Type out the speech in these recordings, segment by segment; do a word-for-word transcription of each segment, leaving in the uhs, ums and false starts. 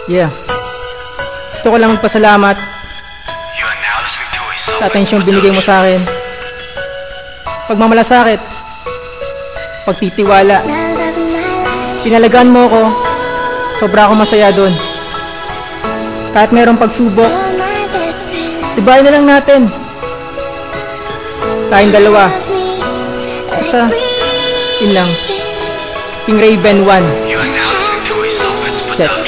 Yeah. Gusto ko lang magpasalamat sa atensyong binigay mo sa akin. Pagmamalasakit, pagtitiwala, pinalagaan mo ko. Sobra ako masaya doon. Kahit mayroong pagsubok, tibayin na lang natin. Tayong dalawa. Basta, yun lang. King Raven one. Check.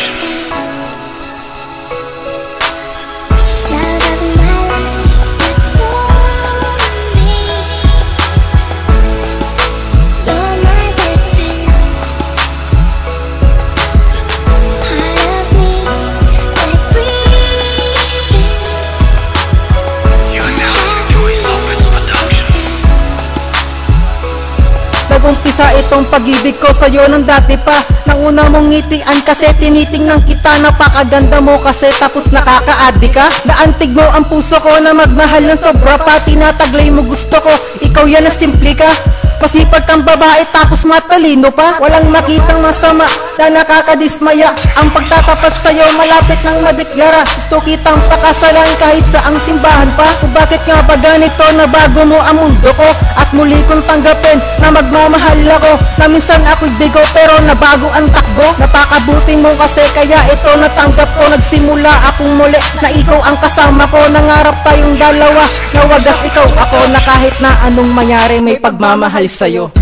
Nag-umpisa itong pag-ibig ko sa'yo ng dati pa. Nang una mong ngitian kasi tinitingnan kita. Napakaganda mo kasi tapos nakaka-addi ka. Naantig mo ang puso ko na magmahal ng sobra pa. Tinataglay mo gusto ko, ikaw yan na simple ka. Masipag kang babae tapos matalino pa. Walang makitang masama na nakakadismaya. Ang pagtatapat sa'yo malapit nang madeklara. Gusto kitang pakasalan kahit sa ang simbahan pa. Kung bakit nga ba ganito na bago mo ang mundo ko. At muli kong tanggapin na magmamahal ako. Na minsan ako'y bigo pero nabago ang takbo. Napakabuti mo kasi kaya ito natanggap ko. Nagsimula akong muli na ikaw ang kasama ko. Nangarap tayong dalawa na wagas ikaw ako. Na kahit na anong mangyari may pagmamahal sa'yo.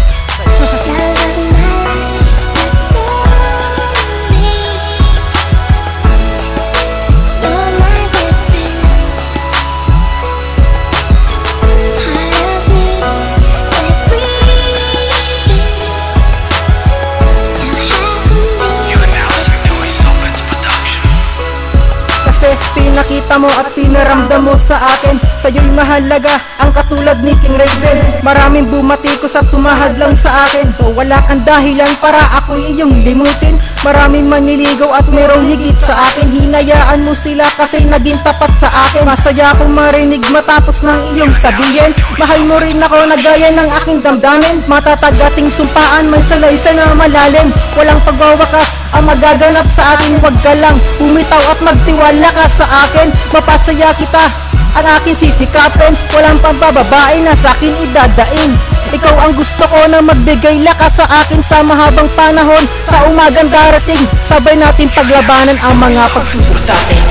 Kasi pinakita mo at pinaramdam mo sa akin. Sa'yo'y mahalaga ang katulad ni King Raven. Maraming bumatikos at tumahad lang sa akin. So wala kang dahilan para ako'y iyong limutin. Maraming manliligaw at merong higit sa akin. Hinayaan mo sila kasi naging tapat sa akin. Masaya akong marinig matapos ng iyong sabihin. Mahal mo rin ako na gaya ng aking damdamin. Matatag ating sumpaan, may salaysay na malalim. Walang pagwawakas ang magaganap sa atin. Huwag ka lang bumitaw at magtiwala ka sa akin. Mapasaya kita, ang akin sisikapin. Walang pambababae na sa akin idadain. Ikaw ang gusto ko na magbigay lakas sa akin sa mahabang panahon. Sa umagang darating, sabay natin paglabanan ang mga pagsubok sa atin.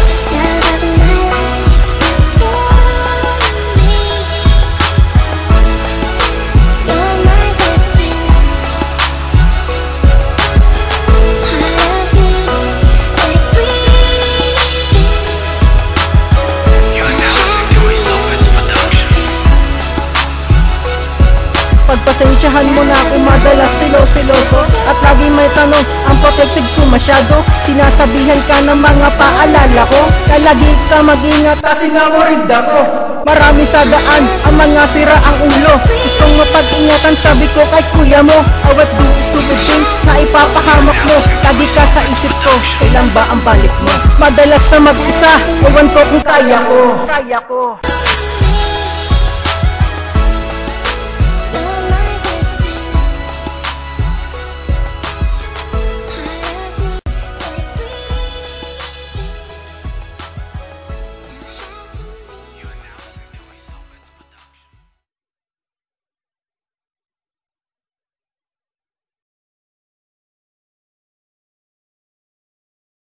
Pagpasensyahan mo na ako madalas silo-siloso. At laging may tanong, ang protected ko masyado. Sinasabihan ka ng mga paalala ko na lagi ka mag-ingat kasi nawarid ako. Marami sa daan ang mga sira ang ulo. Gustong mapag-ingatan sabi ko kay kuya mo. Awat do stupid thing na ipapahamak mo. Lagi ka sa isip ko, kailan ba ang balik mo? Madalas na mag-isa, ewan ko kung kaya ko. Kaya ko.